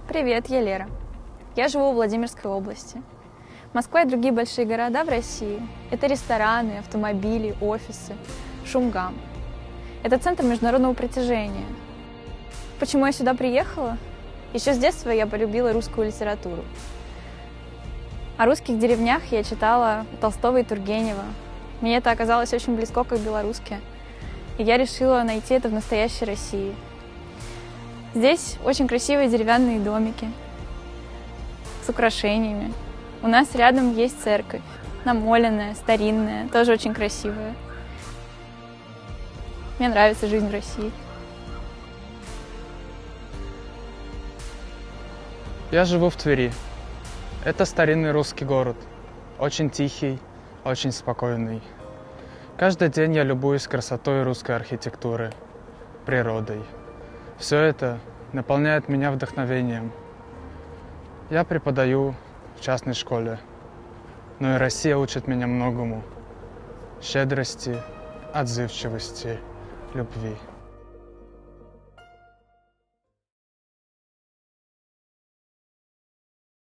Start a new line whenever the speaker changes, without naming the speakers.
Привет, я Лера. Я живу в Владимирской области. Москва и другие большие города в России – это рестораны, автомобили, офисы, шум-гам. Это центр международного притяжения. Почему я сюда приехала? Еще с детства я полюбила русскую литературу. О русских деревнях я читала Толстого и Тургенева. Мне это оказалось очень близко, как белорусски. И я решила найти это в настоящей России. Здесь очень красивые деревянные домики с украшениями. У нас рядом есть церковь, намоленная, старинная, тоже очень красивая. Мне нравится жизнь в России.
Я живу в Твери. Это старинный русский город. Очень тихий, очень спокойный. Каждый день я любуюсь красотой русской архитектуры, природой. Все это наполняет меня вдохновением. Я преподаю в частной школе, но и Россия учит меня многому: щедрости, отзывчивости, любви.